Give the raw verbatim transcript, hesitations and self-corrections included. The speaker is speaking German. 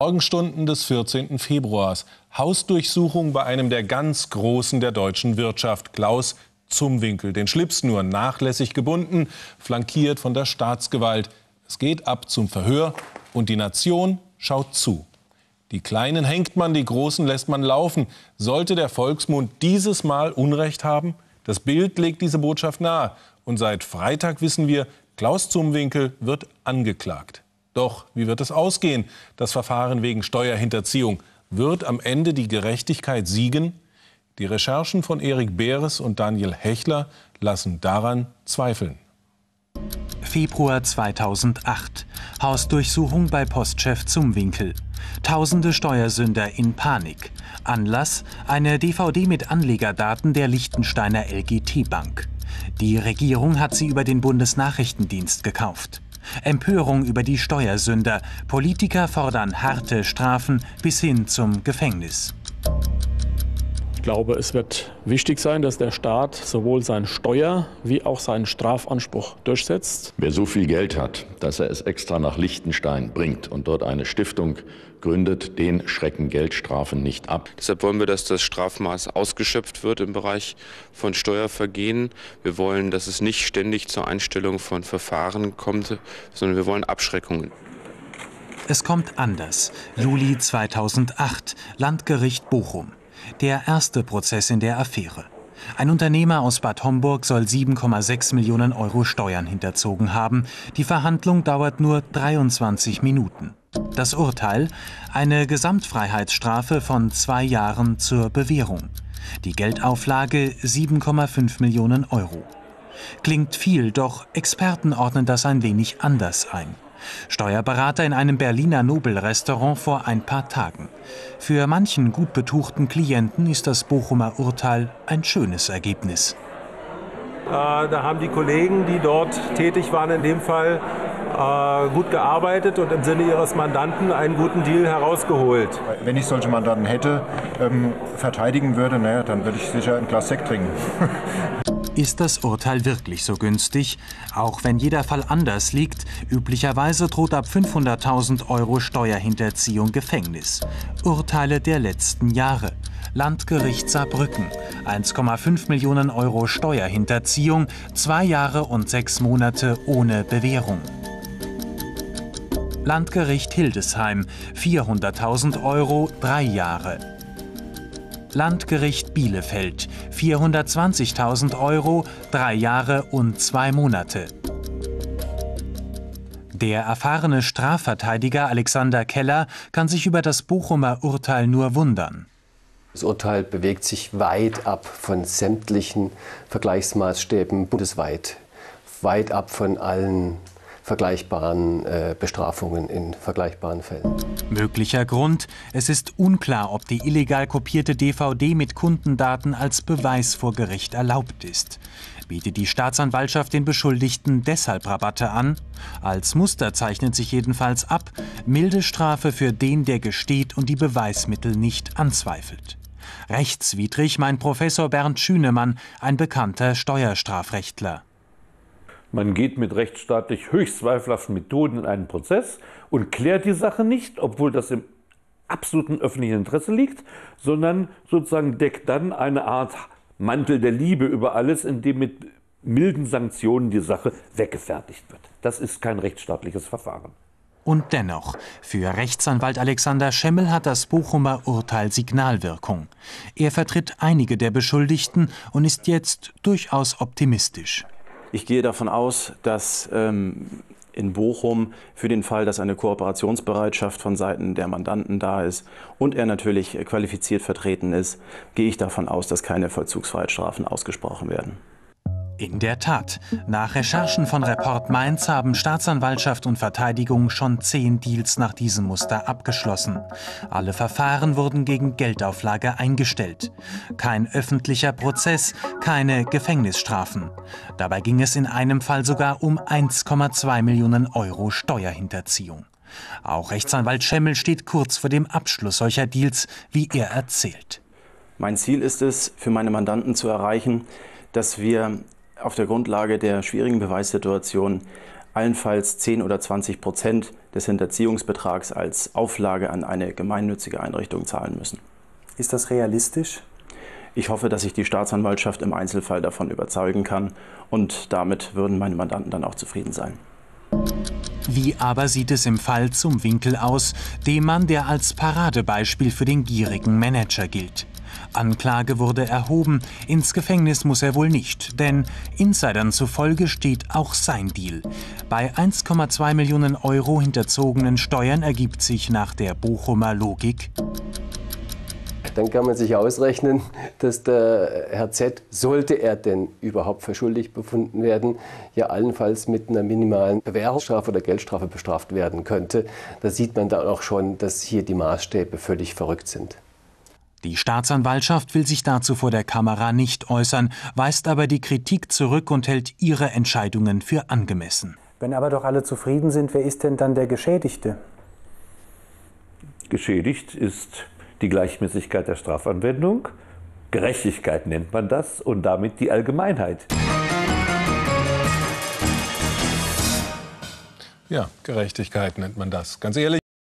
Morgenstunden des vierzehnten Februars. Hausdurchsuchung bei einem der ganz Großen der deutschen Wirtschaft, Klaus Zumwinkel. Den Schlips nur nachlässig gebunden, flankiert von der Staatsgewalt. Es geht ab zum Verhör und die Nation schaut zu. Die Kleinen hängt man, die Großen lässt man laufen. Sollte der Volksmund dieses Mal Unrecht haben? Das Bild legt diese Botschaft nahe. Und seit Freitag wissen wir, Klaus Zumwinkel wird angeklagt. Doch wie wird es ausgehen? Das Verfahren wegen Steuerhinterziehung. Wird am Ende die Gerechtigkeit siegen? Die Recherchen von Erik Beres und Daniel Hechler lassen daran zweifeln. Februar zweitausendacht. Hausdurchsuchung bei Postchef Zumwinkel. Tausende Steuersünder in Panik. Anlass: eine D V D mit Anlegerdaten der Liechtensteiner L G T-Bank. Die Regierung hat sie über den Bundesnachrichtendienst gekauft. Empörung über die Steuersünder. Politiker fordern harte Strafen bis hin zum Gefängnis. Ich glaube, es wird wichtig sein, dass der Staat sowohl seinen Steuer- wie auch seinen Strafanspruch durchsetzt. Wer so viel Geld hat, dass er es extra nach Liechtenstein bringt und dort eine Stiftung gründet, den schrecken Geldstrafen nicht ab. Deshalb wollen wir, dass das Strafmaß ausgeschöpft wird im Bereich von Steuervergehen. Wir wollen, dass es nicht ständig zur Einstellung von Verfahren kommt, sondern wir wollen Abschreckungen. Es kommt anders. Juli zweitausendacht, Landgericht Bochum. Der erste Prozess in der Affäre. Ein Unternehmer aus Bad Homburg soll sieben Komma sechs Millionen Euro Steuern hinterzogen haben. Die Verhandlung dauert nur dreiundzwanzig Minuten. Das Urteil: eine Gesamtfreiheitsstrafe von zwei Jahren zur Bewährung. Die Geldauflage sieben Komma fünf Millionen Euro. Klingt viel, doch Experten ordnen das ein wenig anders ein. Steuerberater in einem Berliner Nobelrestaurant vor ein paar Tagen. Für manchen gut betuchten Klienten ist das Bochumer Urteil ein schönes Ergebnis. Äh, da haben die Kollegen, die dort tätig waren, in dem Fall äh, gut gearbeitet und im Sinne ihres Mandanten einen guten Deal herausgeholt. Wenn ich solche Mandanten hätte, ähm, verteidigen würde, naja, dann würde ich sicher ein Glas Sekt trinken. Ist das Urteil wirklich so günstig? Auch wenn jeder Fall anders liegt, üblicherweise droht ab fünfhunderttausend Euro Steuerhinterziehung Gefängnis. Urteile der letzten Jahre. Landgericht Saarbrücken. eins Komma fünf Millionen Euro Steuerhinterziehung, zwei Jahre und sechs Monate ohne Bewährung. Landgericht Hildesheim. vierhunderttausend Euro, drei Jahre. Landgericht Bielefeld, vierhundertzwanzigtausend Euro, drei Jahre und zwei Monate. Der erfahrene Strafverteidiger Alexander Keller kann sich über das Bochumer Urteil nur wundern. Das Urteil bewegt sich weit ab von sämtlichen Vergleichsmaßstäben bundesweit, weit ab von allen vergleichbaren äh, Bestrafungen in vergleichbaren Fällen. Möglicher Grund: es ist unklar, ob die illegal kopierte D V D mit Kundendaten als Beweis vor Gericht erlaubt ist. Bietet die Staatsanwaltschaft den Beschuldigten deshalb Rabatte an? Als Muster zeichnet sich jedenfalls ab: milde Strafe für den, der gesteht und die Beweismittel nicht anzweifelt. Rechtswidrig, meint Professor Bernd Schünemann, ein bekannter Steuerstrafrechtler. Man geht mit rechtsstaatlich höchst zweifelhaften Methoden in einen Prozess und klärt die Sache nicht, obwohl das im absoluten öffentlichen Interesse liegt, sondern sozusagen deckt dann eine Art Mantel der Liebe über alles, indem mit milden Sanktionen die Sache weggefertigt wird. Das ist kein rechtsstaatliches Verfahren. Und dennoch, für Rechtsanwalt Alexander Schemmel hat das Bochumer Urteil Signalwirkung. Er vertritt einige der Beschuldigten und ist jetzt durchaus optimistisch. Ich gehe davon aus, dass ähm, in Bochum für den Fall, dass eine Kooperationsbereitschaft von Seiten der Mandanten da ist und er natürlich qualifiziert vertreten ist, gehe ich davon aus, dass keine Vollzugsfreiheitsstrafen ausgesprochen werden. In der Tat, nach Recherchen von Report Mainz haben Staatsanwaltschaft und Verteidigung schon zehn Deals nach diesem Muster abgeschlossen. Alle Verfahren wurden gegen Geldauflage eingestellt. Kein öffentlicher Prozess, keine Gefängnisstrafen. Dabei ging es in einem Fall sogar um eins Komma zwei Millionen Euro Steuerhinterziehung. Auch Rechtsanwalt Schemmel steht kurz vor dem Abschluss solcher Deals, wie er erzählt. Mein Ziel ist es, für meine Mandanten zu erreichen, dass wir auf der Grundlage der schwierigen Beweissituation allenfalls zehn oder zwanzig Prozent des Hinterziehungsbetrags als Auflage an eine gemeinnützige Einrichtung zahlen müssen. Ist das realistisch? Ich hoffe, dass ich die Staatsanwaltschaft im Einzelfall davon überzeugen kann und damit würden meine Mandanten dann auch zufrieden sein. Wie aber sieht es im Fall Zum Winkel aus, dem Mann, der als Paradebeispiel für den gierigen Manager gilt? Anklage wurde erhoben, ins Gefängnis muss er wohl nicht, denn Insidern zufolge steht auch sein Deal. Bei eins Komma zwei Millionen Euro hinterzogenen Steuern ergibt sich nach der Bochumer Logik: Dann kann man sich ausrechnen, dass der Herr Z., sollte er denn überhaupt für schuldig befunden werden, ja allenfalls mit einer minimalen Bewährungsstrafe oder Geldstrafe bestraft werden könnte. Da sieht man dann auch schon, dass hier die Maßstäbe völlig verrückt sind. Die Staatsanwaltschaft will sich dazu vor der Kamera nicht äußern, weist aber die Kritik zurück und hält ihre Entscheidungen für angemessen. Wenn aber doch alle zufrieden sind, wer ist denn dann der Geschädigte? Geschädigt ist die Gleichmäßigkeit der Strafanwendung. Gerechtigkeit nennt man das und damit die Allgemeinheit. Ja, Gerechtigkeit nennt man das. Ganz ehrlich.